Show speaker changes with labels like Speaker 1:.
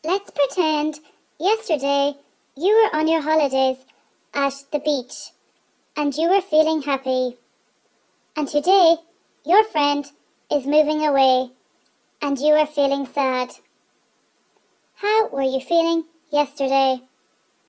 Speaker 1: Let's pretend yesterday you were on your holidays at the beach and you were feeling happy. And today your friend is moving away and you are feeling sad. How were you feeling yesterday?